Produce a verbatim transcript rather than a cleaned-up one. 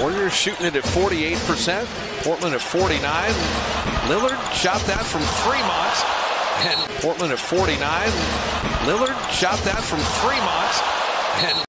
Warriors shooting it at forty-eight percent. Portland at forty-nine. Lillard shot that from Fremont. And Portland at forty-nine. Lillard shot that from Fremont. And